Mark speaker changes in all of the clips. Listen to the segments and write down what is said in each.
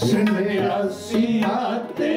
Speaker 1: सन्यासी माते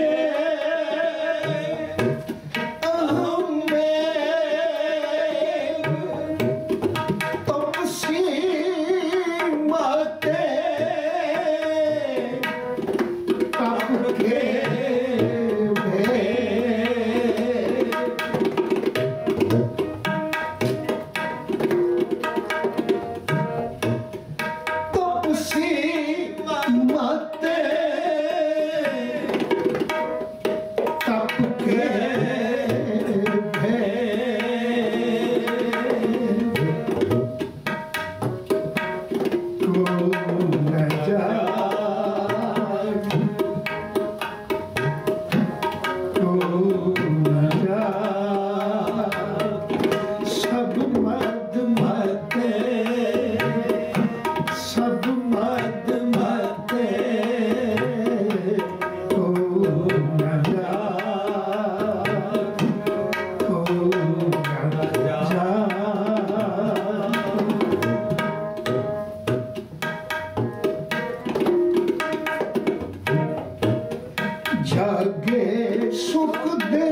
Speaker 1: जागे सुख दे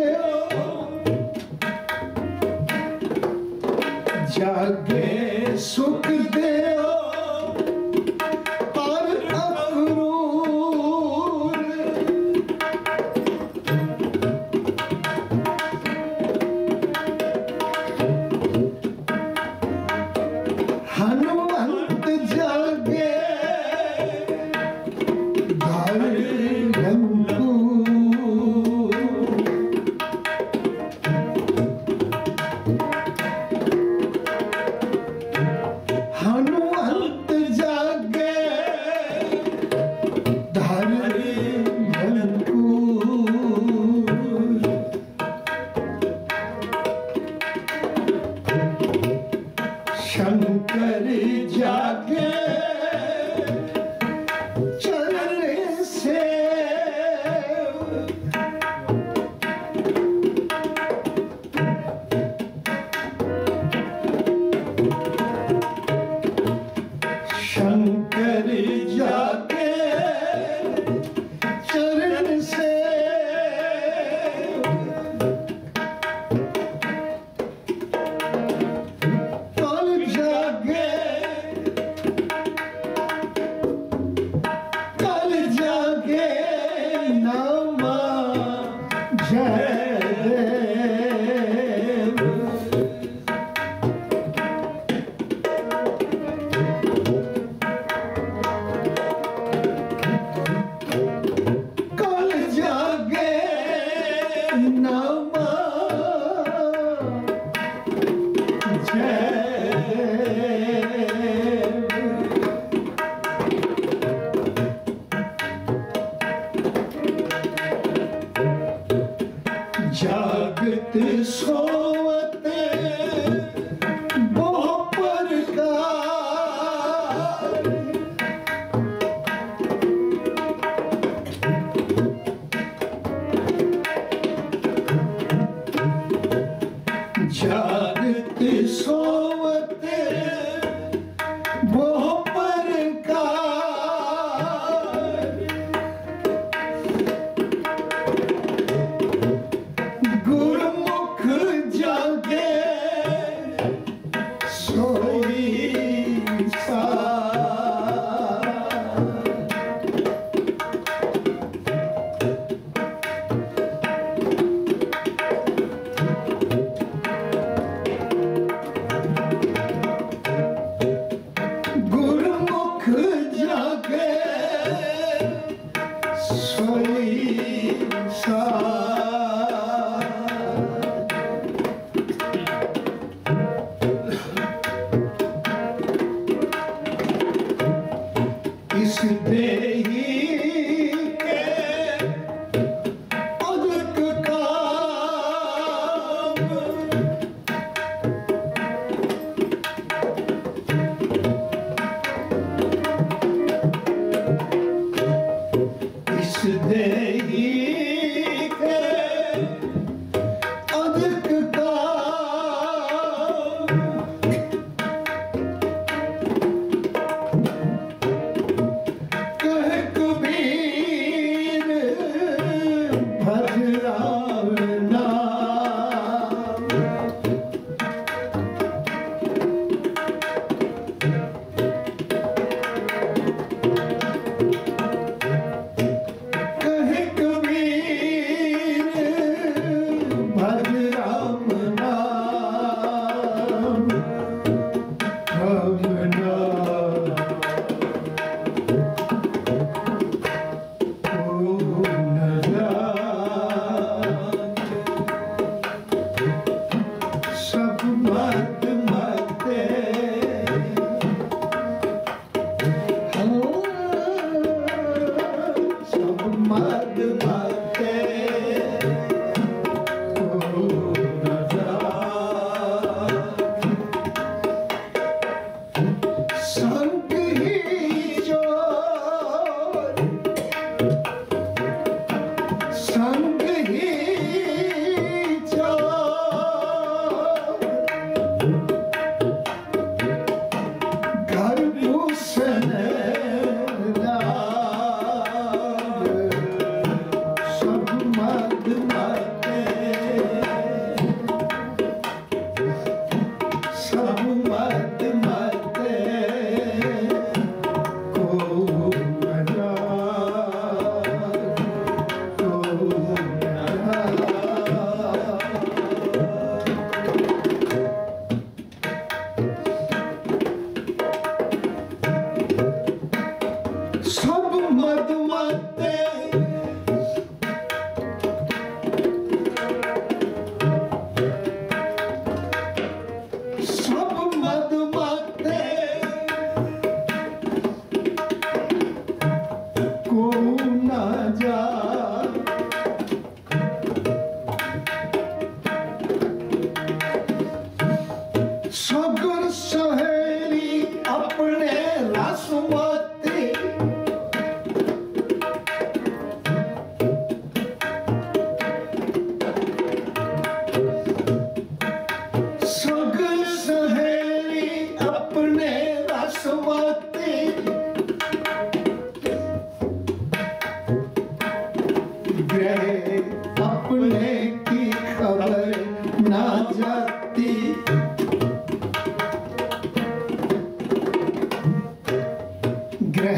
Speaker 1: जागे सुख दे पर अक्रूर हनुमंत जागे हनुमंत जागे धरे अंकुर शंकर जागे चरण से शंकर जाके चरण से कल जागे नामा जय जागत सोवते बहु प्रकार जागत सोवते बहु प्रकार गुरुमुख जागे सोई गुरुमुख जागे सोई इस देही के अधिक काम इस देही के अधिक काम कह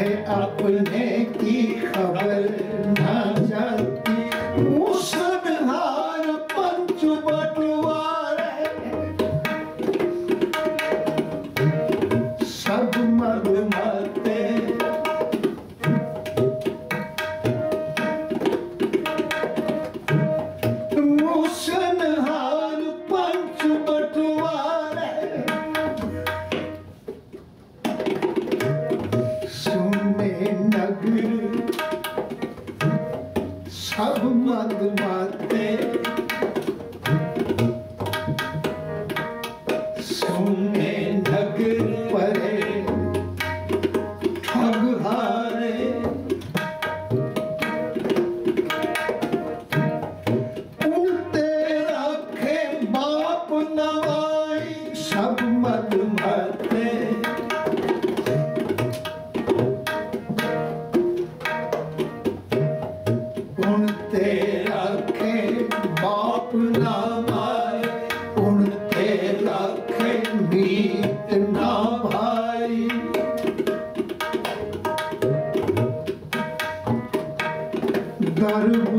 Speaker 1: है अपने की खबर ना जाती, मुसलहार पंच बटवारे सब मद माते। मुसलहार पंच बटवारे सुने नगर सब मद माते, सुने नगर परे ठग हारे, उनते रखे बाप नवाई सब मद माते। उनते रखे बाप नवाई, उनते रखे मीत ना भाई। गर्भ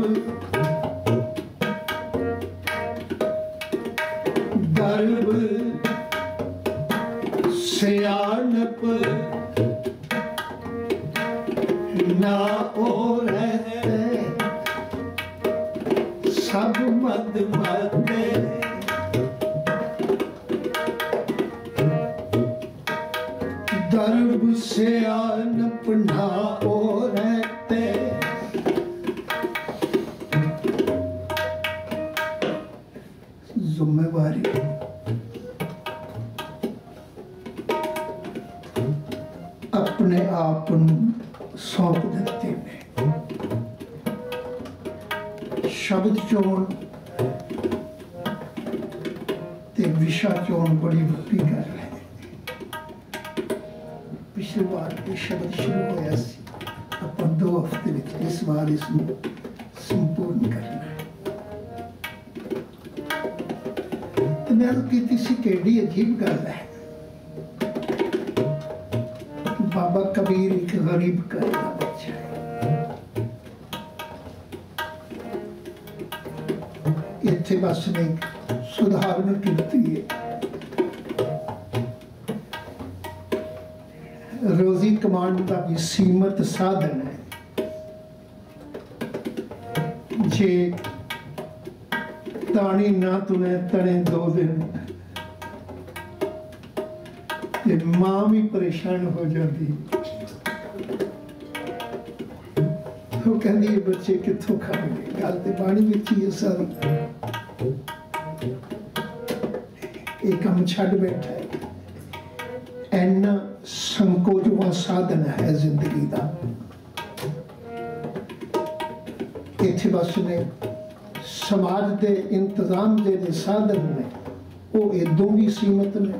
Speaker 1: गर्भ सियानप ना ओ रहते सब मद माते। गर्भ सियानप ना ओ रहते, जिम्मेवारी अपने आप सौंप देते हैं। शब्द चोन ते विशा चोन बड़ी वड्डी गल है। पिछली बार ये शब्द शुरू होया सी, अपन 2 हफ्ते में इस बार इसमें संपूर्ण करना है। तो मैं की सी केडी अजीब गल है। बाबा कबीर एक गरीब का बच्चा है। इत्थे बस ने सुधारण कीती है। रोजी कमाने का भी सीमित साधन है। जे तानी ना तुने तने 2 दिन, मां भी परेशान हो जाती। तो कहती है बच्चे कितों खाएंगे, गल तो पानी में ही है सारी। एक काम छड़ बैठा है, ऐना संकोचवा साधन है जिंदगी का। इत्थे बस ने समाज के इंतजाम के साधन ने वो इदों भी सीमित ने।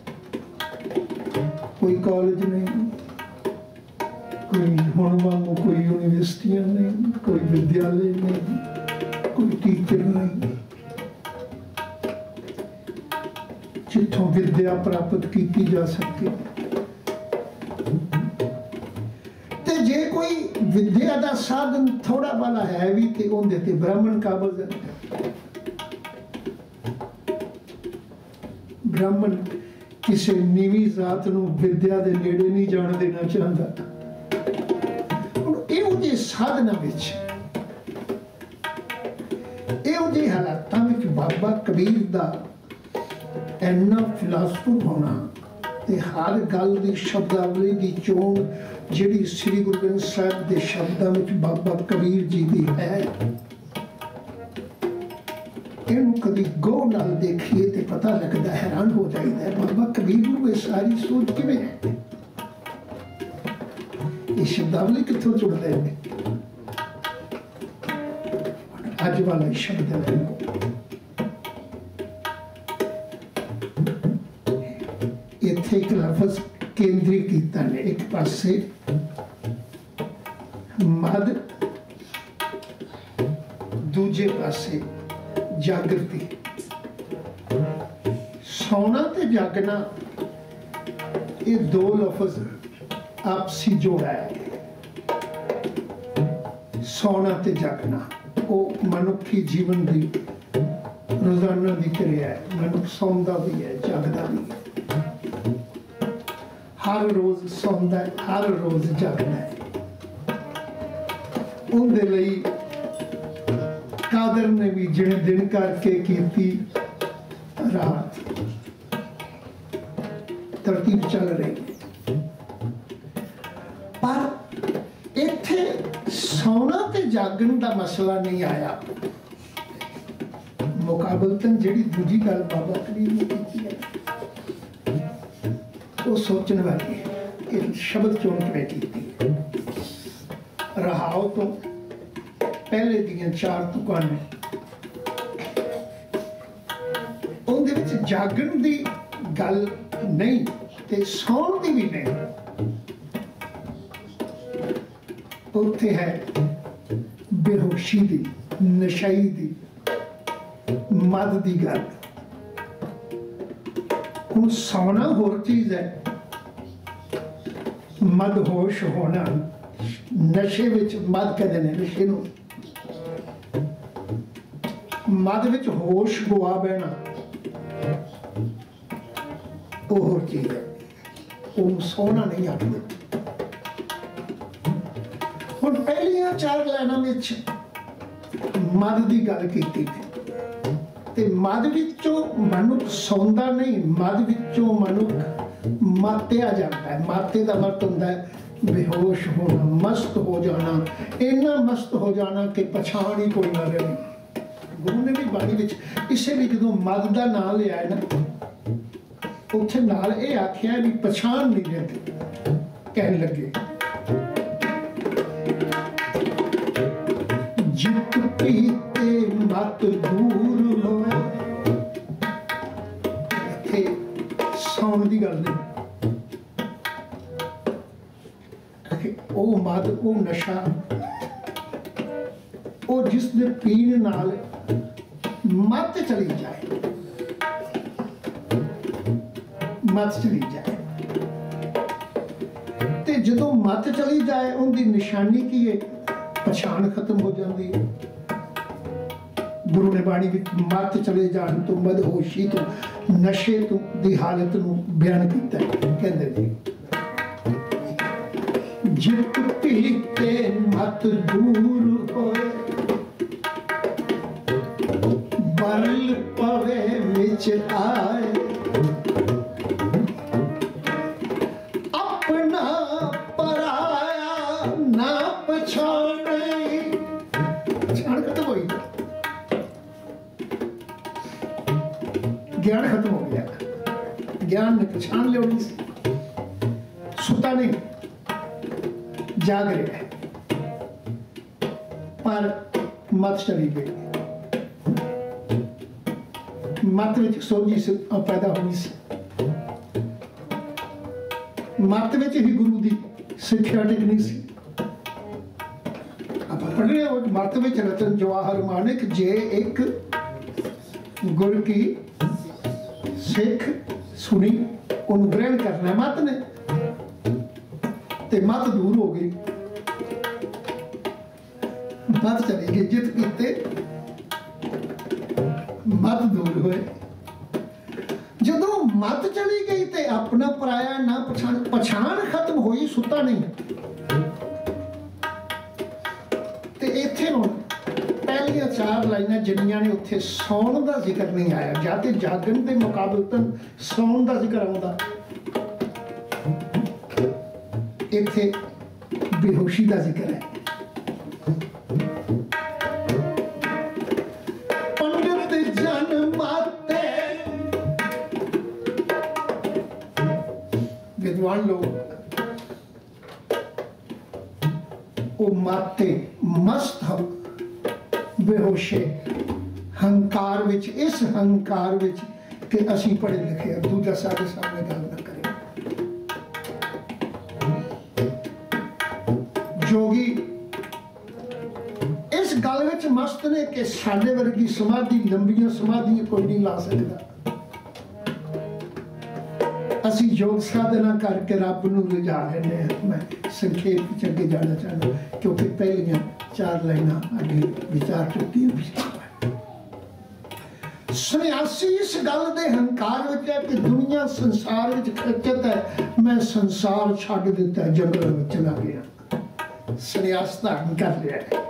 Speaker 1: कोई कॉलेज नहीं, कोई हुण वांगू कोई यूनिवर्सिटियां नहीं, कोई विद्यालय नहीं, कोई टीचर नहीं, जिथों विद्या प्राप्त की जा सके। ते जे कोई विद्या का साधन थोड़ा वाला है भी ते उहदे ते ब्राह्मण काबज है। ब्राह्मण किसी नीवी जात नूं विद्या दे नेड़े नहीं जाण देना चाहता। इहो जे साधना विच, इहो जे हालातां विच बाबा कबीर दा इन्ना फिलासफर होना ते हर गल दी शब्दावली दी चोण जिहड़ी श्री गुरु ग्रंथ साहिब दे शब्दां विच बाबा कबीर जी दी है, इन्हूं कभी गौर नाल देखिए तो पता लगता, हैरान हो जाता है बाबा कबीर नूं ये सारी सोच किवें है। ये शब्दावली कित्थों चुनदे ने? अज वाला शब्द है, इत्थे एक लफ्ज केंद्री कीता ने, एक पासे मद, दूजे पासे जागृति। सोना ते जागना ये 2 लफ्ज आपसी जोड़ा है। ਸੌਣਾ ਤੇ ਜਾਗਣਾ ਉਹ ਮਨੁੱਖੀ ਜੀਵਨ ਦੀ ਰੋਜ਼ਾਨਾ ਦੀ ਕਿਰਿਆ ਹੈ। ਮਨੁੱਖ ਸੌਂਦਾ ਵੀ ਹੈ, ਜਾਗਦਾ ਵੀ ਹੈ, ਹਰ ਰੋਜ਼ ਸੌਂਦਾ ਹੈ, ਹਰ ਰੋਜ਼ ਜਾਗਦਾ ਹੈ। ਉਹਦੇ ਲਈ ਕਾਦਰ ਨੇ ਵੀ ਜਿਹੜੇ ਦਿਨ ਕਰਕੇ ਕੀਤੀ ਰਾਤ, ਤਰਤੀਬ ਚੱਲ ਰਹੀ ਹੈ। ਪਰ ਇੱਥੇ ਸੌਣਾ ਤੇ ਜਾਗਣ ਦਾ ਮਸਲਾ ਨਹੀਂ ਆਇਆ। ਮੁਕਾਬਲਤਨ ਜਿਹੜੀ ਦੂਜੀ ਗੱਲ ਬਾਬਾ ਕਰੀਮ ਨੇ ਕੀਤੀ ਹੈ ਉਹ ਸੋਚਣ ਵਾਲੀ ਹੈ ਕਿ ਸ਼ਬਦ ਚੋਣ ਕਿਵੇਂ ਕੀਤੀ ਹੈ। ਰਹਾਓ ਤੋਂ ਪਹਿਲੇ ਦੀਆਂ 4 ਤੁਕਾਂ ਨੇ, ਉਹਦੇ ਵਿੱਚ ਜਾਗਣ ਦੀ ਗੱਲ ਨਹੀਂ ਤੇ ਸੌਣ ਦੀ ਵੀ ਨਹੀਂ। ਉੱਥੇ ਹੈ ਬੇਹੋਸ਼ੀ ਦੀ, ਨਸ਼ਈ ਦੀ, ਮਦ ਦੀ ਗੱਲ। ਹੁਣ ਸੌਣਾ ਹੋਰ ਚੀਜ਼ ਹੈ, ਮਦਹੋਸ਼ ਹੋਣਾ, ਨਸ਼ੇ ਵਿੱਚ ਮਦ ਕਹਿੰਦੇ ਨੇ ਨਸ਼ੇ ਨੂੰ, ਮਦ ਵਿੱਚ ਹੋਸ਼ ਗਵਾ ਬਹਿਣਾ ਉਹ ਹੋਰ ਚੀਜ਼ ਹੈ। ਉਹ ਸੌਣਾ ਨਹੀਂ ਆਖਦੇ। ਹੁਣ ਪਹਿਲੀਆਂ 4 ਲਾਈਨਾਂ ਵਿੱਚ ਮਦ ਦੀ ਗੱਲ ਕੀਤੀ ਤੇ ਮਦ ਵਿੱਚੋਂ ਮਨੁੱਖ ਸੌਂਦਾ ਨਹੀਂ, ਮਦ ਵਿੱਚੋਂ ਮਨੁੱਖ ਮਾਤਿਆ ਜਾਂਦਾ ਹੈ। ਮਾਤੇ ਦਾ ਮਤਲਬ ਹੁੰਦਾ ਹੈ ਬੇਹੋਸ਼ ਹੋਣਾ, ਮਸਤ ਹੋ ਜਾਣਾ, ਇੰਨਾ ਮਸਤ ਹੋ ਜਾਣਾ ਕਿ ਪਛਾਣ ਹੀ ਕੋਈ ਨਾ ਰਹੇ। ਗੁਰੂ ਨੇ ਵੀ ਬਾਣੀ ਵਿੱਚ ਇਸੇ ਲਈ ਜਦੋਂ ਮਦ ਦਾ ਨਾਂ ਲਿਆ ਹੈ ਨਾ, ਉੱਥੇ ਨਾਲ ਇਹ ਆਖਿਆ ਵੀ ਪਛਾਣ ਨਹੀਂ ਰਹਿੰਦੀ। ਕਹਿਣ ਲੱਗੇ ਜਿਤ ਪੀਤੇ ਮਤ ਦੂਰ ਹੋਵੇ। ਇੱਥੇ ਸੌਣ ਦੀ ਗੱਲ ਨਹੀਂ। ਉਹ ਮਦ, ਉਹ ਨਸ਼ਾ, ਉਹ ਜਿਸ ਦੇ ਪੀਣ ਨਾਲ ਮੱਤ ਚਲੀ ਜਾਏ, ਮੱਤ ਚਲੀ ਜਾਏ। ਤੇ ਜਦੋਂ ਮੱਤ ਚਲੀ ਜਾਏ ਉਹਦੀ ਨਿਸ਼ਾਨੀ ਕੀ ਹੈ? ਪਛਾਣ ਖਤਮ ਹੋ ਜਾਂਦੀ ਹੈ। ਗੁਰੂ ਨੇ ਬਾਣੀ ਵਿੱਚ ਮੱਤ ਚਲੇ ਜਾਣ ਤੋਂ, ਮਦਹੋਸ਼ੀ ਤੋਂ, ਨਸ਼ੇ ਤੋਂ ਦੀ ਹਾਲਤ ਨੂੰ ਬਿਆਨ ਕੀਤਾ ਹੈ। ਕਹਿੰਦੇ ਨੇ ਜਿਤ ਪੀਤੇ ਮਤ ਦੂਰ ਹੋਏ, ਬਲ ਪਵੇ ਵਿੱਚ ਆਏ, ਆਪਣਾ ਪਰਾਇਆ ਨਾ ਪਛਾਣੇ। ਪਛਾਣ ਖਤਮ ਹੋਈ, ਗਿਆਨ ਖਤਮ ਹੋ ਗਿਆ। ਗਿਆਨ ਨੇ ਪਛਾਣ ਲਿਆਉਣੀ ਸੀ। ਸੁੱਤਾ ਨਹੀਂ, ਜਾਗ ਰਿਹਾ ਹੈ, ਪਰ ਮਤ ਚਲੀ ਗਈ। ਮਤ ਵਿੱਚ ਸੋਝੀ ਪੈਦਾ ਹੋਣੀ ਸੀ। ਮਤ ਵਿੱਚ ਹੀ ਗੁਰੂ ਦੀ ਸਿੱਖਿਆ ਟਿਕਣੀ ਸੀ। ਆਪਾਂ ਪੜ੍ਹ ਰਹੇ ਹਾਂ ਮਤ ਵਿੱਚ ਰਤਨ ਜਵਾਹਰ ਮਾਨਿਕ, ਜੇ ਇੱਕ ਗੁਰ ਕੀ ਸਿੱਖ ਸੁਣੀ ਉਹਨੂੰ ਗ੍ਰਹਿਣ ਕਰਨਾ ਮਤ ਨੇ। ਤੇ ਮਤ ਦੂਰ ਹੋ ਗਈ, ਮਤ ਚਲੀ ਗਈ। ਜਿੱਤ ਕੀਤੇ ਮਤ ਦੂਰ ਹੋਏ। ਜਦੋਂ ਮਤ ਚਲੀ ਗਈ ਤੇ ਆਪਣਾ ਪਰਾਇਆ ਨਾ ਪਛਾਣ, ਪਛਾਣ ਖਤਮ ਹੋਈ, ਸੁੱਤਾ ਨਹੀਂ। ਤੇ ਇੱਥੇ ਹੁਣ ਪਹਿਲੀਆਂ 4 ਲਾਈਨਾਂ ਜਿੰਨੀਆਂ ਨੇ ਉੱਥੇ ਸੌਣ ਦਾ ਜ਼ਿਕਰ ਨਹੀਂ ਆਇਆ। ਜਾਂ ਤੇ ਜਾਗਣ ਦੇ ਮੁਕਾਬਲਤਨ ਸੌਣ ਦਾ ਜ਼ਿਕਰ ਆਉਂਦਾ, ਇੱਥੇ ਬੇਹੋਸ਼ੀ ਦਾ ਜ਼ਿਕਰ ਹੈ। ਪੰਡਤ ਜਨ ਮਾਤੇ, ਵਿਦਵਾਨ ਲੋਕ ਉਹ ਮਾਤੇ ਮਸਤ ਹੋ, ਬੇਹੋਸ਼ੇ, ਹੰਕਾਰ ਵਿੱਚ, ਇਸ ਹੰਕਾਰ ਵਿੱਚ ਕਿ ਅਸੀਂ ਪੜ੍ਹੇ ਲਿਖੇ, ਦੂਜਾ ਸਾਡੇ ਸਾਹਮਣੇ ਗੱਲ ਨਾ ਕਰੇ। ਜੋਗੀ ਇਸ ਗੱਲ ਵਿੱਚ ਮਸਤ ਨੇ ਕਿ ਸਾਡੇ ਵਰਗੀ ਸਮਾਧੀ, ਲੰਬੀਆਂ ਸਮਾਧੀਆਂ ਕੋਈ ਨਹੀਂ ਲਾ ਸਕਦਾ। ਅਸੀਂ असी योग साधना करके रब नूं रिझा लेने। मैं संखेप विच अगे जाना चाहना क्योंकि पहलियां 4 लाइनां अगे विचार चुकी हैं। सन्यासी इस गल दे हंकार विच है कि दुनिया संसार विच खचत है, मैं संसार छड्ड दिता, जंगल में चला गया, सन्यास धारण कर लिया है।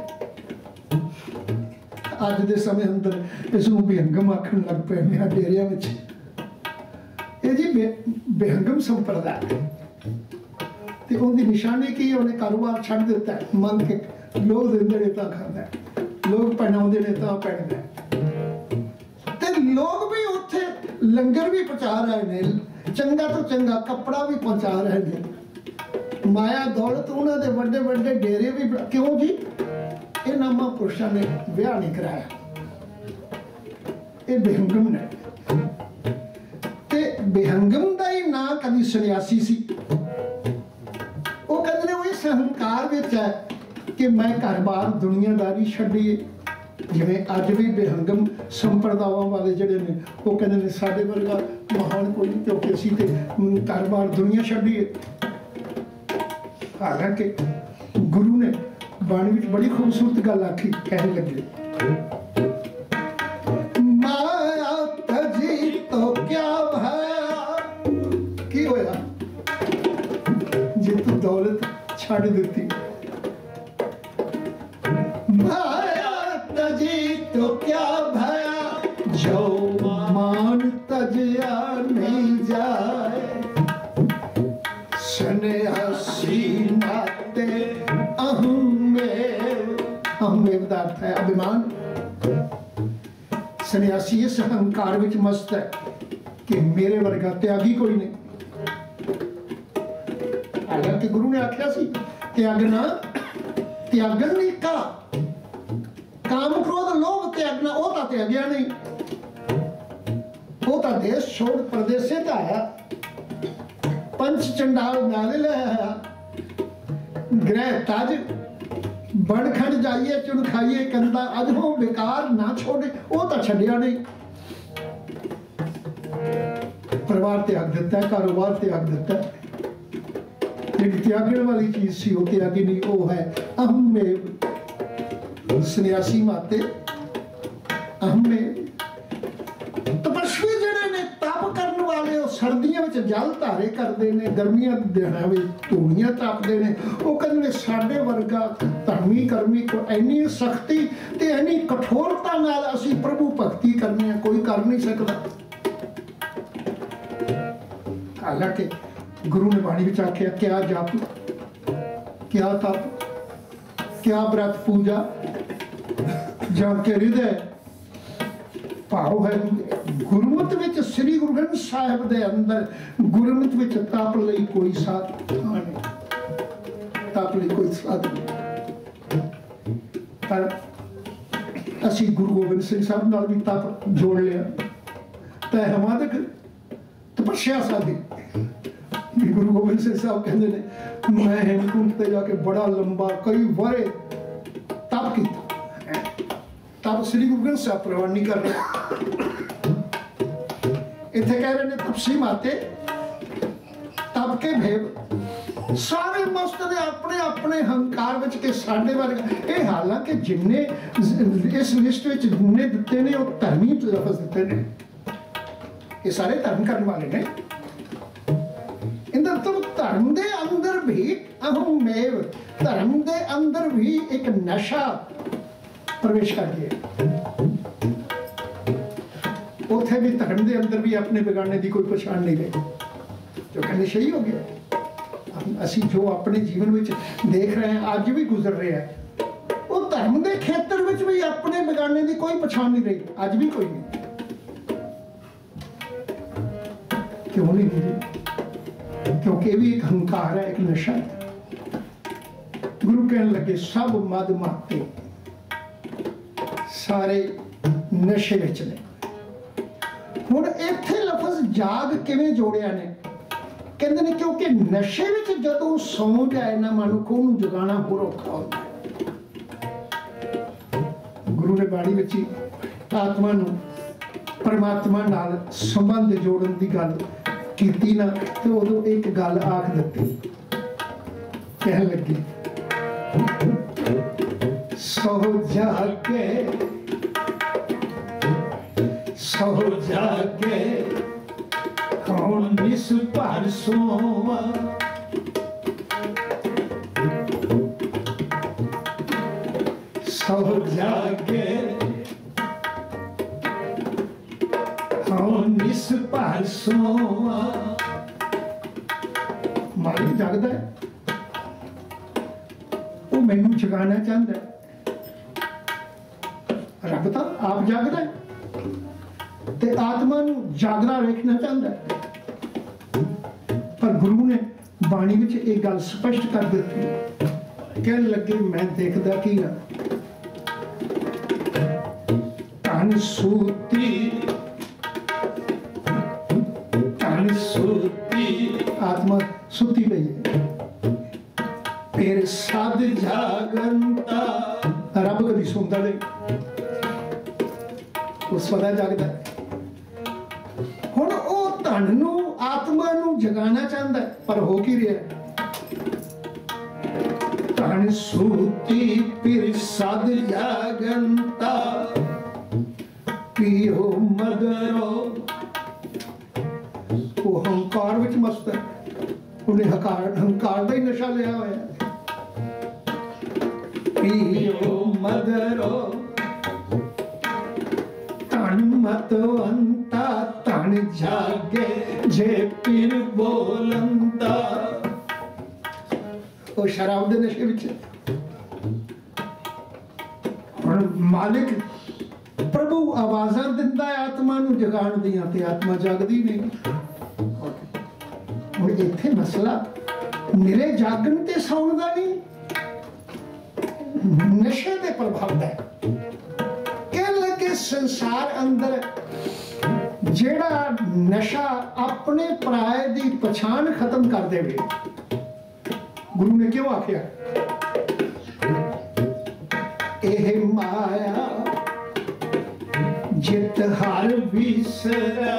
Speaker 1: अज दे समय अंदर इसनूं बेहंगम आखण लग पे डेरिया विच। ये जी बेहंगम संप्रदाय ते उहदी निशानी की, उन्हें कारोबार छड्ड दिता है, मंग के लोग दिंदे ने तां खांदा है, लोग पहनाउंदे ने तां पहनदा है, ते लोग भी उत्थे लंगर भी पहुंचा रहे ने, चंगा तो चंगा कपड़ा भी पहुंचा रहे ने, माया दौलत उन्हां दे वड्डे वड्डे डेरे भी। क्यों जी? इन्हां महापुरुषां ने विआह नहीं कराया, ये बेहंगम ने। ते बेहंगम दा ही ना कभी सन्यासी सी। वो कहते ने वो इस अहंकार विच है कि मैं घर बार दुनियादारी छड्डी। जिवें अज भी बेहंगम संप्रदायां वाले जिहड़े ने वो कहते ने साडे वर्गा महान कोई नहीं, क्योंकि असीं ते घर बार दुनिया छड्डी। हालांकि गुरु ने बाणी विच बड़ी खूबसूरत गल आखी, कहने लगे माया तजी तो क्या भया, की होया जे तू दौलत छड्ड दित्ती। माया तजी तो क्या भया, जो मान तजया नहीं जाए, सन्यासी नाते अहमेव का अर्थ है अभिमान। सन्यासी इस अहंकार विच मस्त है कि मेरे वर्गा त्यागी कोई नहीं। हालांकि गुरु ने आख्या सी त्यागना, त्यागन नहीं का, काम क्रोध लोभ त्यागना, वो तो त्यागया नहीं, वो तो देश छोड़ प्रदेशे तो आया, पंच चंडाल नाले ले आया, ग्रह ताज बड़ खड़ जाइए चुन खाइए कंदा, अज हो बेकार ना छोड़े, वो तो छड्डिया नहीं। परिवार त्याग दिता है, कारोबार त्याग दिता है, लेकिन त्यागने वाली चीज सी वो त्यागी नहीं, वो है अहमेव। सन्यासी माते अहमेव। तपस्वी जिहड़े ने तप करने वाले वो सर्दियों में जल धारे करते हैं, गर्मियां दिहाड़ां में धूड़ियां तपते हैं। वो कहते साडे वर्गा धर्मी कर्मी को इन्नी सख्ती ते इन्नी कठोरता नाल असीं प्रभु भगती करनी है, कोई कर नहीं सकता। हालांकि गुरु ने बाणी विच आख्या क्या जप, क्या तप, क्या व्रत पूजा, जब के हृदय भाव है। गुरमत विच श्री गुरु ग्रंथ साहिब दे अंदर गुरमत विच तप लई कोई साध नहीं, तप लई कोई साध नहीं। पर असी गुरु गोबिंद सिंह साहब नाल भी तप जोड़ लिया, तै हमारे तपस्या साधी। गुरु गोबिंद सिंह साहब कहते ने मैं हेमकुंड ते जाके बड़ा लंबा कई वरे तप किया। तब श्री गुरु ग्रंथ साहब प्रवान नहीं कर रहे, इतने कह रहे ने तपसी माते तब के भेद सारे मस्त ने अपने अपने हंकार विच के साडे वर्ग। ये हालांकि जिन्ने इस लिस्ट विच जिन्ने दिते ने वो धर्मी लफज दिते ने, ये सारे धर्म करने वाले ने। इंदर तो धर्म दे अंदर भी अहमेव, धर्म दे अंदर भी एक नशा प्रवेश कर गया। उथे भी धर्म के अंदर भी अपने बिगाड़ने की कोई पछाण नहीं रही, जो कहने सही हो गया। असी जो अपने जीवन में देख रहे हैं, आज भी गुजर रहे हैं, वो धर्म के खेतर में भी अपने बिगाड़ने की कोई पछाण नहीं रही, आज भी कोई नहीं। क्यों नहीं रही? क्योंकि ये भी एक अहंकार है, एक नशा है। गुरु कहने लगे सब मद माते सारे नशे विच ने। हुण इत्थे लफज जाग किवें जोड़िया ने? कहंदे ने क्योंकि नशे विच जदों सौ जाए ना मनुख नूं जगाना होर औखा होंदा है। गुरु ने बाणी विच आत्मा नूं परमात्मा नाल संबंध जोड़न दी गल की ना तो उदों एक गल आख दी, कह लगे सो जागे हुण निस भर सोवा, सो जागे हुण निस भर सोवा। मालिक जागदा है, वो मैनू जगाना चाहता है। रब तो आप जागदा है ते आत्मा नू जागदा वेखना चाहता है। पर गुरु ने बाणी विच एक गल स्पष्ट कर दी, कहन लगे मैं देखदा की ना, तन सूती आत्मा सुती पई है, फिर सद जागंता। रब कभी सुनता नहीं, वो सदा जागदा है। हुण वो धन नू आत्मा नू जगाना चाहता है, पर हो की रहा, धन सूती फिर सद जागंता, पियो मदरो। वो हंकार विच मस्त है, उन्हें हंकार का ही नशा लिया हुआ है। पियो मदरो तन मतवंता, तन जागे जे पीर बोलंदा। वो शराब के नशे विच। हुण मालिक प्रभु आवाज़ां दिंदा है आत्मा नू जगाण दियां, ते आत्मा जागदी नहीं। हुण इत्थे मसला मेरे जागण ते सौण दा नहीं, नशे दे प्रभाव दा है। कहण लगे संसार अंदर जेड़ा नशा अपने पराए दी पछाण खत्म कर देवे। गुरु ने क्यों आख्या एह माया जित हर विसरै,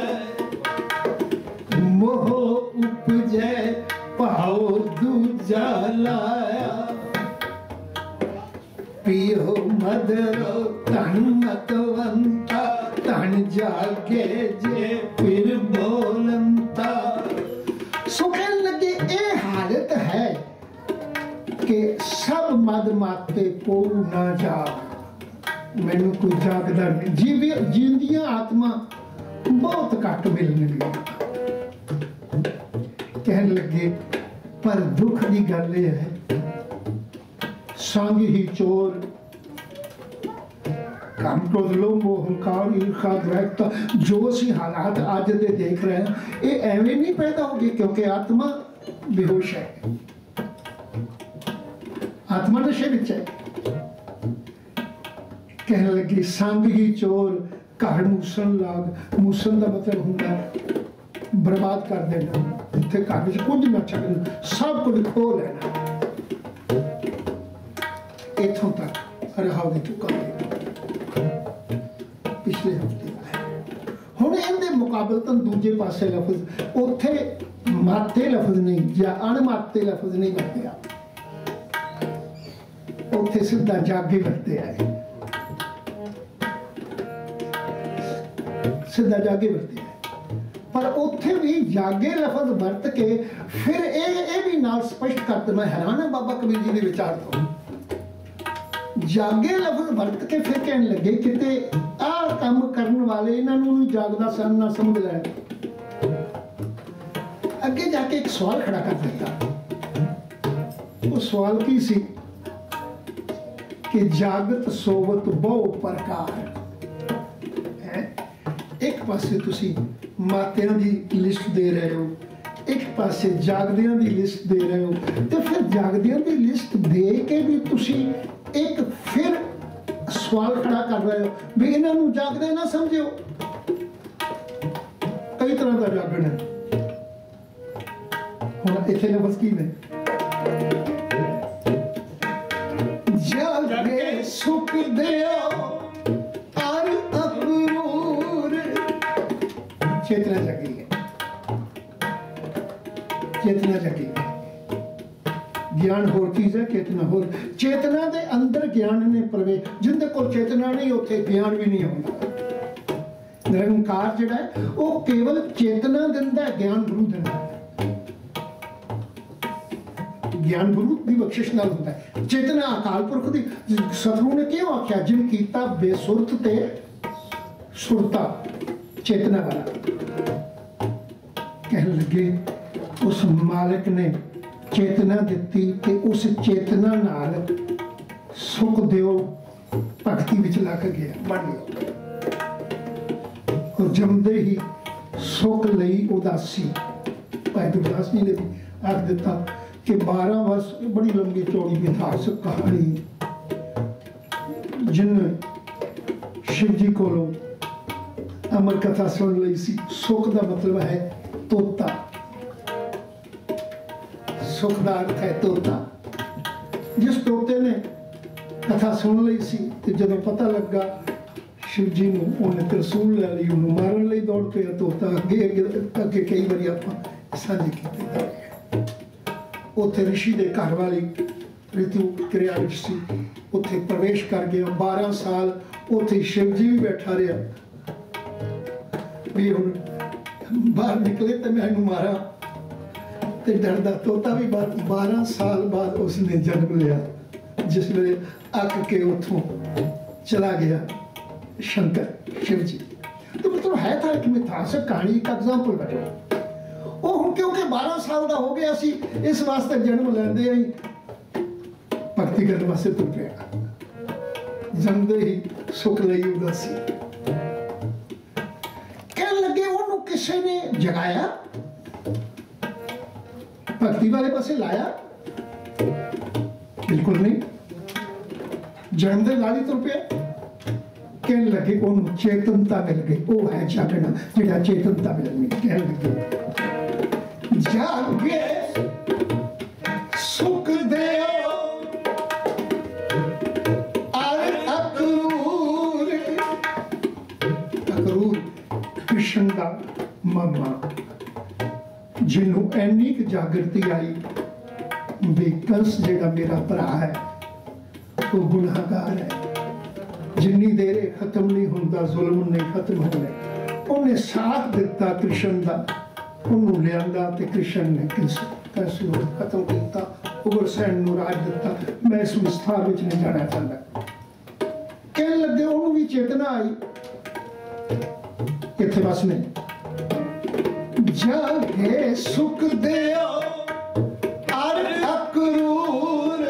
Speaker 1: मोह उपजै भाव दूजा लाया। पियो मदरो तन मतवंता, तन जागे जे फिर बोलंता। सो कहने लगे ये हालत है कि सब मद माते को ना जाग, मैनू कोई जागदा नहीं। जींदियां आत्मा बहुत घट मिलणगियां। कहने लगे पर दुख की गल यह है, संग ही चोर, काम क्रोध लोभ मोह अहंकार ईर्ष्या द्वैता, जो असी हालात अज दे देख रहे हैं, ये एवं नहीं पैदा हो गए क्योंकि आत्मा बेहोश है, आत्मा नशे विच है। कहने लगे संग ही चोर घर मूसन लाग। मूसन का मतलब होंगे बर्बाद कर देना, इतने घर में कुछ ना छड्डना, सब कुछ खो लेना। इथों तक रहा हो चुका पिछले हफ्ते हुण इहदे मुकाबलतन दूजे पासे लफज उत्थे माते लफज नहीं या अणमाते लफज नहीं वरतिया, उत्थे सीधा जागे वरते आए, सीधा जागे वरते आए। पर उत्थे भी जागे लफज वरत के फिर ये भी नाल स्पष्ट कर देना। हैरान है बाबा कबीर जी के विचार तो जागे लफज वरत के फिर कहने लगे किते आ काम करने वाले इन्होंने जागदा सन ना समझ लें। अगे जाके एक सवाल खड़ा कर दिता। वो सवाल की सी कि जागत सोवत बहु प्रकार। एक पासे तुसी मातियां की लिस्ट दे रहे हो, एक पासे जागदियां की लिस्ट दे रहे हो, तो फिर जागदियां की लिस्ट दे के भी तुसी एक फिर सवाल खड़ा कर रहे हो भी इन्हों जागदे ना समझो। कई तरह का जागरण है। हुण इत्थे लफ्ज़ की ने जागे सुख दियो और अबरूर। चेतना जगी है चेतना होर चेतना दे अंदर ज्ञान ने प्रवेश जिंदे कोल चेतना नहीं उत्थे ज्ञान भी नहीं आउंदा। निरंकार जिहड़ा है वो केवल चेतना दिंदा है, ज्ञान गुरु दिंदा है। ज्ञान गुरु की बख्शिश नाल होता है। चेतना अकाल पुरख दी सतगुरु ने क्यों आख्या जिन कीता बेसुरत ते सुरता चेतना वाला। कहने लगे उस मालिक ने चेतना दी कि उस चेतना नाल सुख दियो भगती विच लग गया बन गया और जमदे ही सुख लई उदासी। भाई गुरदास जी ने भी आख दिता कि 12 वर्ष बड़ी लंबी चौड़ी इतिहासक कहानी जिन शिव जी को अमर कथा सुन ली सी। सुख का मतलब है तोता, सुख का अर्थ है तोता। जिस तोते ने कथा सुन ली सी ते जदों पता लगा शिव जी नूं उन्हें त्रिशूल लै लई उन्होंने मारन लई दौड़ पिया तोता। अगे अगे कई बारी आपां साझी कीती उत्थे ऋषि दे घर वाली ऋतु क्रिया विच सी उत्थे प्रवेश कर गया। 12 साल उत्थे शिव जी भी बैठा रहा भी हुण बाहर निकले तो मैं इहनूं मारा ते डरदा तोता भी 12 साल बाद उसने जन्म लिया जिस वेले अक के उथों चला गया शंकर शिव जी। तो मतलब है था एक मिथासक कहानी का एग्जाम्पल बैठे वो हुण क्योंकि 12 साल का हो गया सी इस वास्ते जन्म लैंदे ही भक्ति करने वास्ते तुर पिया। जमदे ही सुख लई उदासी। कहने लगे उन्होंने किसी ने जगाया भक्ति वाले पासे लाया बिल्कुल नहीं। जमदे लाली तुर पिया। कहने लगे उन्होंने चेतनता मिल गई। वो है जागना जिहड़ा चेतनता मिल गई। कहने लगे जागे सुख देओ अर अक्रूर। अक्रूर कृष्ण दा मामा जिन्हों एनी जागृति आई भी कंस जिहड़ा मेरा भरा है वो गुनाहगार है। जिन्नी देर खत्म नहीं होंदा जुल्म नहीं खत्म होने। उन्हें साथ दिता कृष्ण का उन्होंने लिया तो कृष्ण ने कंस नूं खत्म किया। उग्रसेन नूं राज दिता। मैं इस विस्तार में नहीं जाना चाहता। कहने लगे उन्होंने भी चेतना आई इत्थे बस ने जागे सुख देओ अर अक्रूर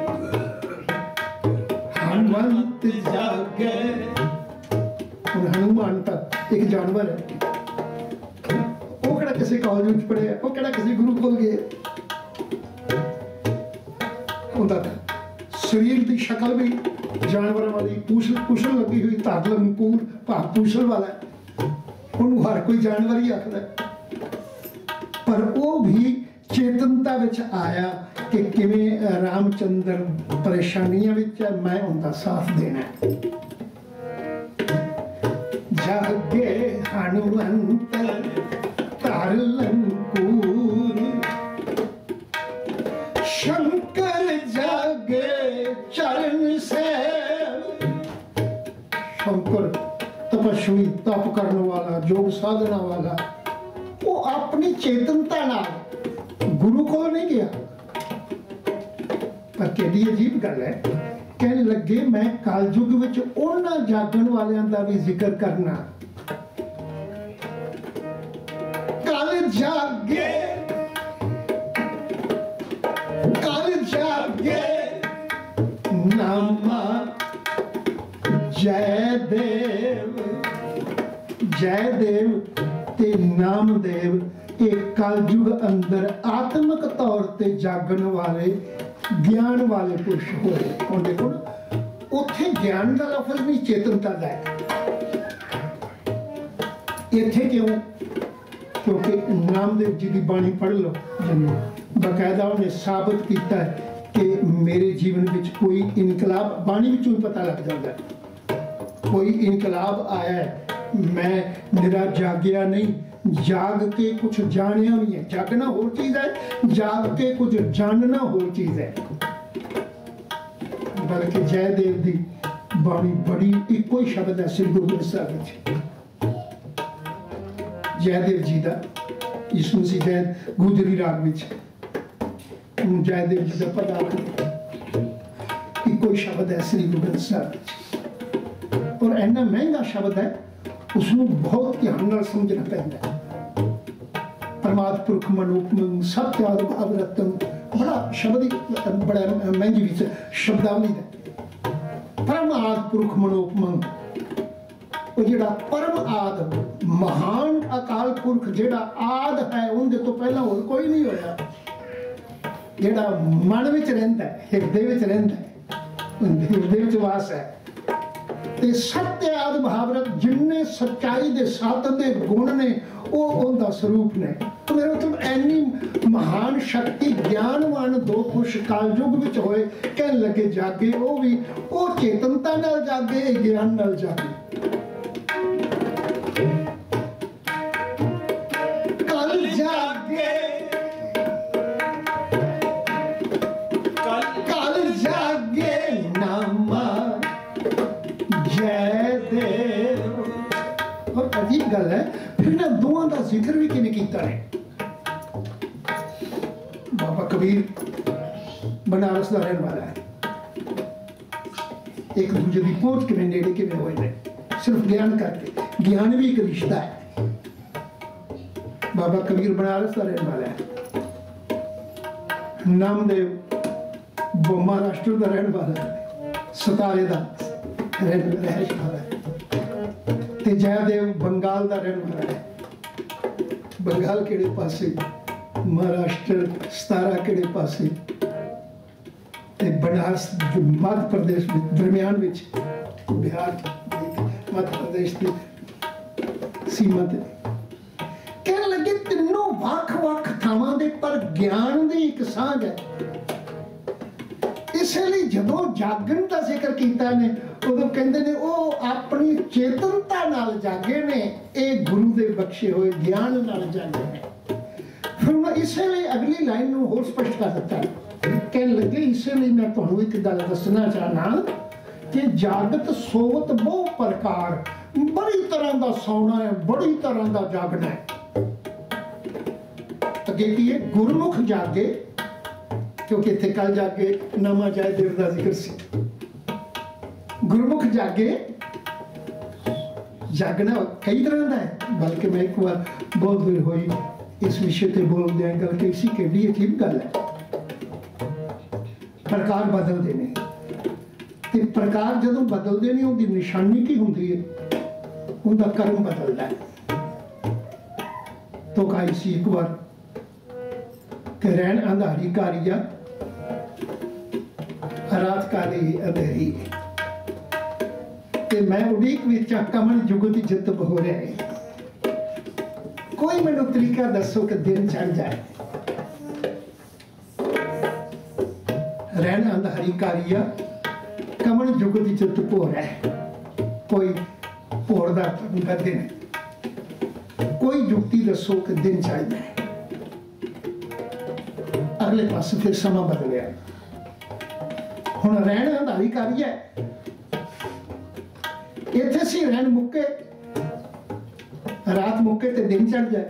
Speaker 1: हनुमंत जागे। हनुमान तक एक जानवर है वो केड़ा किसी कॉलेज में पढ़े वो केड़ा किसी गुरु कोल गए। उनका शरीर की शक्ल भी जानवर वाली पूछल लगी हुई धर लंपूर भाग पूछल वाला उन्होंने हर कोई जानवर ही आखदा पर वो भी चेतनता विच आया कि किवें रामचंद्र परेशानियां विच है मैं उनका साथ देना। जागे हनुमंत धर लंपूर शंकर जागे चरण से। शंकर तपस्वी तप करने वाला योग साधना वाला वो अपनी चेतनता नाल गुरु को नहीं गया। पर केडी अजीब गल है। कहने लगे मैं कालयुग विच उन्हां जागण वालियां दा भी जिक्र करना। कल जागे नामा जय देव ते नामदेव एक कलयुग अंदर आत्मक तौर ते जागण वाले ज्ञान वाले पुरुष होए। हुण देखो ना उत्थे ज्ञान का लफज नहीं चेतनता का है। इत्थे क्यों? क्योंकि नामदेव जी की बाणी पढ़ लो बकायदा उन्हें साबित किया है कि मेरे जीवन में कोई इनकलाब बाणी विचों ही पता लग जाता है। कोई इनकलाब आया है। मैं निरा जागया नहीं जाग के कुछ जानिया भी है। जागना होर चीज है जाग के कुछ जानना होर चीज है। बल्कि जयदेव की बाणी बड़ी इको ही शब्द है श्री गुरु ग्रंथ साहिब विच। जयदेव जी का यीशु मसीह जय गुजरी राग विच जयदेव जी का पद इको ही शब्द है श्री गुरु ग्रंथ साहिब विच। और इन्ना महंगा शब्द है उसनों बहुत ध्यान नाल समझना पैंदा है। परमात्म पुरख मनोपमं सत्याद भाव रत्न बड़ा शब्द बड़ा महंगी भी शब्दावली है। परमात्म पुरख मनोपमं वो जिहड़ा परम आद महान अकाल पुरख जिहड़ा आद है उनके तो पहला होर कोई नहीं होया, जिहड़ा मन विच रहिंदा है हिरदे विच रहिंदा है हिरदे विच वास है ते सत्य आदि भावरत जिन्ने सच्चाई दे सात दे गुण ने वो उनका स्वरूप ने। तो मेरा मतलब ऐनी महान शक्ति ज्ञानवान दो पुरुष कालयुग विच होए कहन लगे जागे वो भी वो चेतनता नाल जागे ज्ञान नाल जागे। कल जागे कल जागे नामा जयदेव। और अजीब गल है फिर ना दोवां दा जिक्र भी किने कीता है। बाबा कबीर बनारस का रहने वाला है, एक दूजे की पहुंच के नेड़े के हुए ने सिर्फ ज्ञान करके, ज्ञान भी एक रिश्ता है। बाबा कबीर बनारस का रहने वाला है, नामदेव महाराष्ट्र का रहने वाला है, सतारे का रहश वाला है, जयदेव बंगाल का रहने वाला है। बंगाल केड़े पासे, महाराष्ट्र सतारा केड़े पासे, बनारस जो मध्य प्रदेश में दरमियान विच बिहार मध्य प्रदेश की सीमा ते कहने लगे तीनों वख-वख थावां दे पर ज्ञान दी एक सांझ है। इसलिए जदों जागण का जिक्र किया ने उदों कहते ने वो अपनी चेतनता नाल जागे ने, ये गुरु दे बख्शे हुए ज्ञान नाल जागे ने। फिर मैं इसलिए अगली लाइन में होर स्पष्ट कर दिता कहने लगे इसलिए मैं तुहानू एक गल दसना चाहना कि जागत सोवत बहु प्रकार, बड़ी तरह का सौना है बड़ी तरह का जागना है। अगे की है गुरमुख जागे, क्योंकि इत्थे कल जाके नामा जयदेव का जिक्र सी। गुरमुख जागे जागना कई तरह का है, बल्कि मैं एक बार बहुत देर हुई इस विषय पे बोल दिया गल कि इसी के लिए ठीक गल है। प्रकार बदल देने ते प्रकार जदों बदल देने उनकी निशानी की होंगी है, उनका कर्म बदलता है। तो कही सी एक बार कि रैन अंधारी कारिया रात काली अंधेरी, ते मैं उड़ीक विच कमल जुगत जित हो रहा है। कोई मैनू तरीका दसो कि दिन चढ़ जाए। रैन अंधारी कारिया कमल जुगत जित हो रहा है, कोई भोर का दिन, कोई जुगती दसो कि दिन चढ़ जाए। अगले पास फिर समा बदलिया, हुण रैन अंधारी कारिया इत्थे सी रैन मुक्के रात मुक्के ते दिन चढ़ जाए।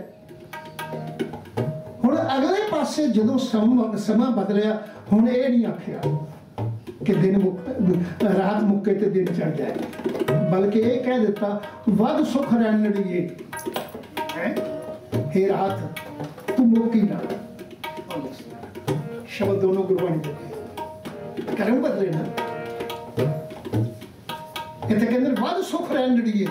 Speaker 1: हुण अगले पासे जदों समा बदलिया, हुण ये नहीं आखिया कि दिन रात मुक्के ते दिन चढ़ जाए, बल्कि ये कह दिता वध सुख रैनड़िए हे रात तू मुक्की ना। शब्द दोनों गुरबाणी दे कर्म बदले ना, इत्थे कहंदे वध सुख रैनड़िए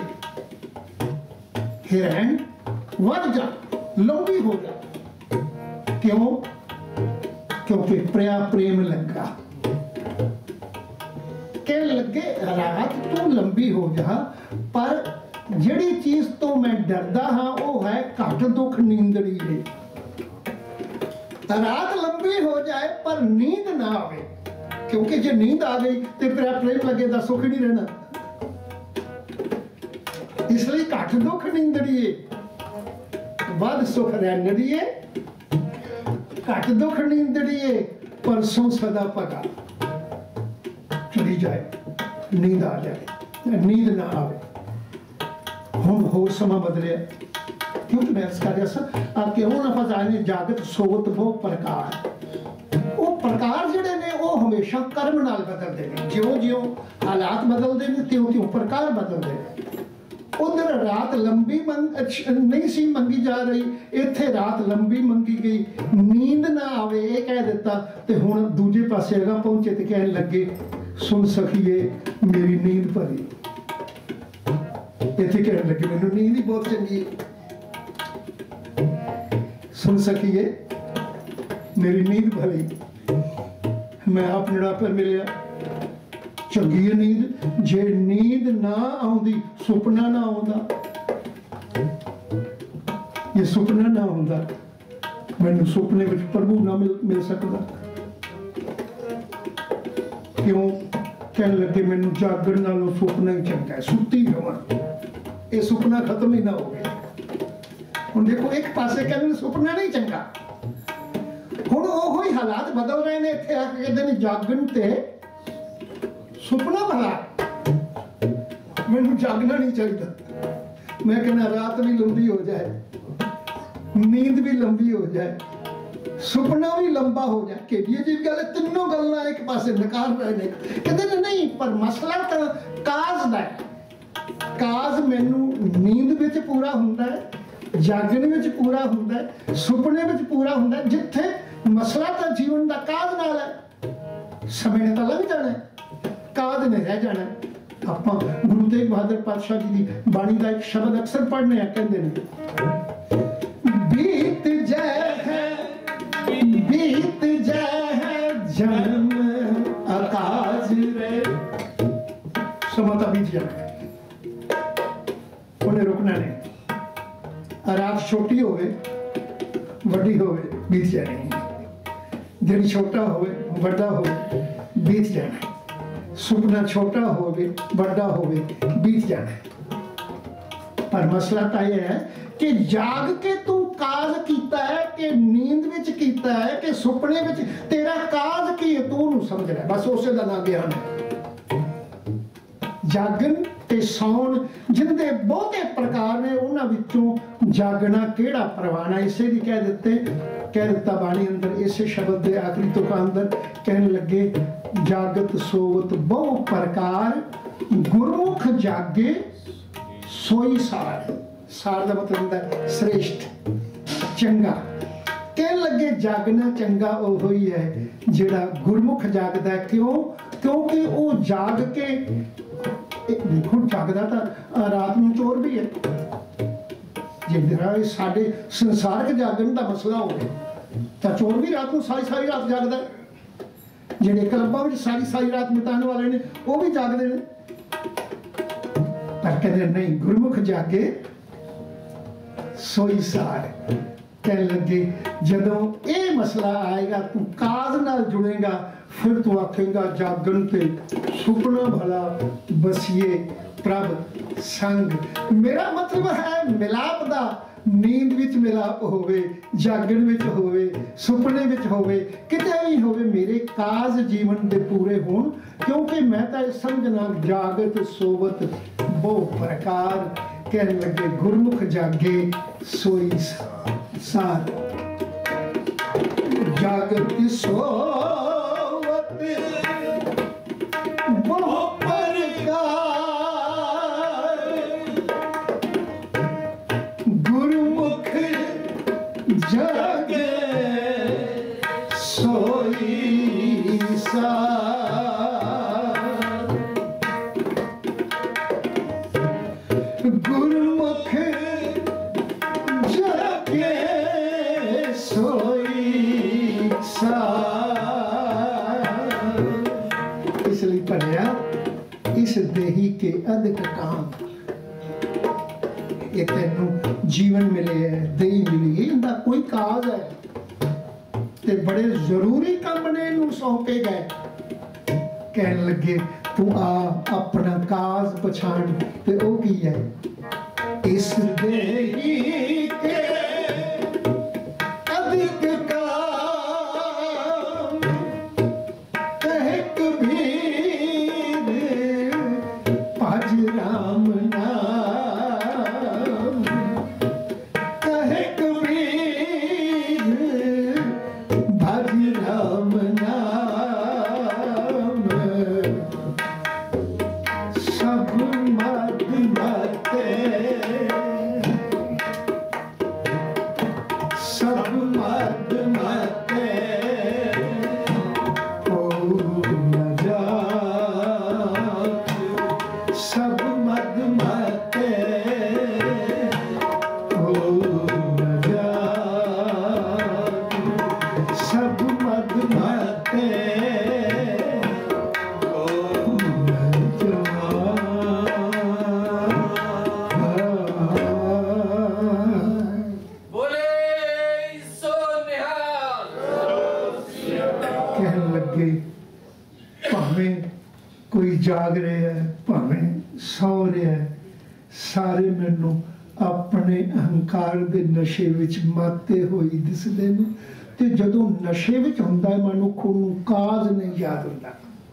Speaker 1: हे रैन वध जा लंबी हो जा। क्यों? क्योंकि प्रिया प्रेम लगा। कहने लगे रात तू लंबी हो जा, पर जिहड़ी चीज तो मैं डरदा हाँ वो है घट दुख नींदड़ी है। रात लंबी हो जाए पर नींद ना आवे, क्योंकि जे नींद आ गई तो प्रिया प्रेम लगे तो सुख नहीं रहना। इसलिए घट दुख नींदड़िए वध सुख रैनड़िए, घट दुख नींदड़िए परसों सदा पगा। चली जाए, नींद आ जाए, नींद ना आवे। हुण होर समा बदलिया, क्योंकि मैं इस कर रहा क्यों ना पता नहीं जागत सोवत बहु प्रकार। वो प्रकार जिहड़े ने वो हमेशा कर्म नाल बदलते हैं, ज्यों ज्यों हालात बदलते हैं त्यों त्यों प्रकार बदलते हैं। उधर रात लंबी नहीं सी मंगी जा रही, इत्थे रात लंबी मंगी गई, नींद ना आवे ये कह दिता, ते हुण दूजे पासे अगा पहुंचे ते कहन लगे सुन सखीए मेरी नींद भरी। इत्थे कहन लगे मैनूं नींद ही बहुत चंगी है, सुन सखीए मेरी नींद भरी, मैं आप नेड़ा पर मिलिया, चंगी है नींद। जे नींद ना आउंदी सुपना ना आउंदा, ये सुपना ना आउंदा मैनूं सुपने विच प्रभु ना मिल सकदा। क्यों कहन लगे मैनूं जागण नालों सुपना ही चंगा है, सुत्ती रवां, ये सुपना खत्म ही ना हो गया। हुण देखो एक पासे कहंदे सुपना नहीं चंगा, हुण ओहो ही हालात बदल रहे ने। इत्थे आके कहंदे ने जागण ते सुपना भला, मैनूं जागना नहीं चाहिए। मैं कहना रात भी लंबी हो जाए, नींद भी लंबी हो जाए, सुपना भी लंबा हो जाए, कि ये जी गल तीनों गल्लां एक पासे नकार रहे ने। कहंदे नहीं पर मसला तां काज दा है, काज मैनूं नींद विच पूरा हुंदा है, जागण विच पूरा हुंदा है, सुपने विच पूरा हुंदा है। जिथे मसला तां जीवन दा काज नाल है, समय ने तां लंघ जाना है, काज ने रह जाना है। आपां गुरु तेग बहादुर पातशाह जी दी बाणी दा एक शब्द अक्सर पढ़ने आ, कहंदे ने बीत जाए है जन्म आकाश रे, समाता बीत जाना, उन्हें रुकना नहीं। रात छोटी होवे वड्डी होवे बीत जानी, दिन छोटा होवे वड्डा होवे बीत जाना, सुपना छोटा होवे बड़ा होवे बीत जाना। पर मसला तो यह है कि जाग के तू काज कीता है कि नींद विच कीता है कि सुपने विच, तेरा काज की है तू उन्हें समझ रहा है, बस उसे दा नाम ज्ञान है। जागन ते सौन जिंदे बहुते प्रकार ने, उन्हां विचों जागना केड़ा परवाना, इसे भी कह दिता बाणी अंदर, इसे शब्द दे आखिरी तुका अंदर कहने लगे जागत सोवत बहु प्रकार, गुरमुख जागे सोई सार। सार दा मतलब होंदा है श्रेष्ठ, चंगा। कहने लगे जागना चंगा ओहो ही है जिहड़ा गुरमुख जागदा है। क्यों? क्योंकि वो जाग के देखो जागदा तां रात नूं चोर भी है। जे साडे संसारक जागण दा मसला होवे तां चोर भी रात नूं सारी सारी रात जागदा है। जिहड़े क्लबां विच सारी सारी रात बिताने वाले ने वो भी जागदे ने। पर कहते नहीं, गुरमुख जागे सोई सार। कहने लगे जदों ये मसला आएगा तू काज नाल जुड़ेगा, फिर तू आखेगा जागण ते सुपना भला बसिए प्रभ संग। मेरा मतलब है मिलाप दा, नींद विच मिलाप होवे, जागण विच होवे, सुपने विच होवे, किते भी होवे, मेरे काज जीवन दे पूरे होण। क्योंकि मैं तो समझना जागत सोवत बहु प्रकार। कहने लगे गुरमुख जागे सोई सार। जागत सोवत बहु प्रकार, गुरमुख जागे सोई सार। गुरमुख जागे सोई सार। इसलिए पढ़िया इस देही के अधिक काम, ये तेनू जीवन मिले है, देही मिली है, इनका कोई काज है ते बड़े जरूरी काम ने इनू सौंपे गए। कहने लगे तू आ अपना काज पछाण, ते ओ की है इस देही के अधिक काम, कह कबीर कोई जाग रहा है भावें सौ रहा है, सारे मैनू अपने अहंकार के नशे विच माते होई दिसदे ने। ते जदों नशे विच हुंदा है मनुख नूं काज नहीं याद हुंदा।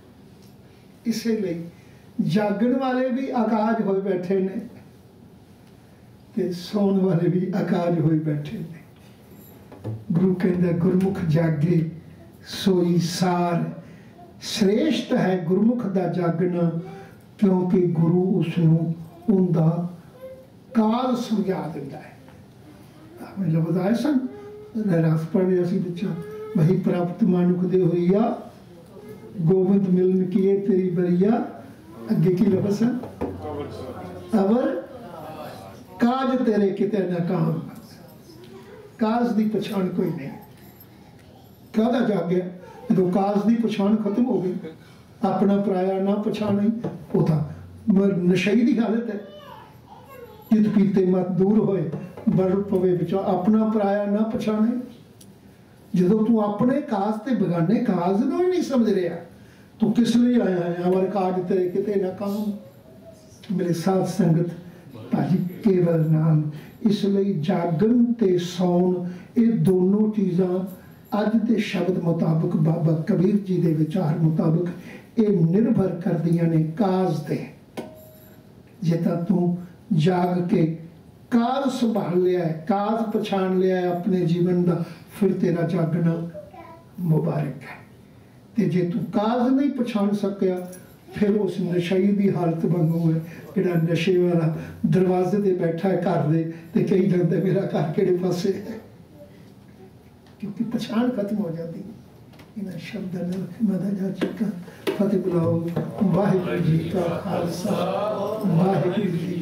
Speaker 1: इसलिए जागण वाले भी अकाज होए बैठे ने ते सौण वाले भी अकाज होए बैठे ने। गुरु कहंदा गुरमुख जागे सोई सार, श्रेष्ठ है गुरमुख दा जागना, क्योंकि गुरु उसनूं उनदा काज समझा दिंदा है। हमें लफ्ज़ आए सन रहरास पढ़े असीं बच्चा, वही प्राप्त मानुख दे होइया गोविंद मिलन किए तेरी बरिया। अगे की लफ्ज़ है अवर काज तेरे किते न काम। काज दी पछाण कोई नहीं। काहदा जागया जो काज दी पछाण खत्म हो गई, अपना पराया ना पछाणी, वो था नशई की हालत है। चित पीते मत दूर होए बर पवे विचों, अपना पराया ना पछाणे। जो तू अपने काज ते बेगाने काज नूं ही नहीं समझ रहा, तू किस लिए आया है? अवर काज तेरे किते ना काम। मेरे साथ संगत भाजी केवल नाम, इसलिए जागन ते सौन ये दोनों चीज़ां अज के शब्द मुताबिक बाबा कबीर जी के विचार मुताबिक ये निर्भर करदियां ने काज ते। जे तां तू जाग के काज संभाल लिया है, काज पछाण लिया है अपने जीवन का, फिर तेरा जागना मुबारक है। ते जे तू काज नहीं पछाण सकिया, फिर उस नशई की हालत वांगू है जिहड़ा नशे वाला दरवाजे ते बैठा है घर दे ते कही जाता मेरा घर किहड़े पासे है, क्योंकि पछाण खत्म हो जाती। इन्हां शब्दां नाल खिमा जा चुका। फतेह बुलाओ। वाहिगुरू जी का खालसा, वाहिगुरू जी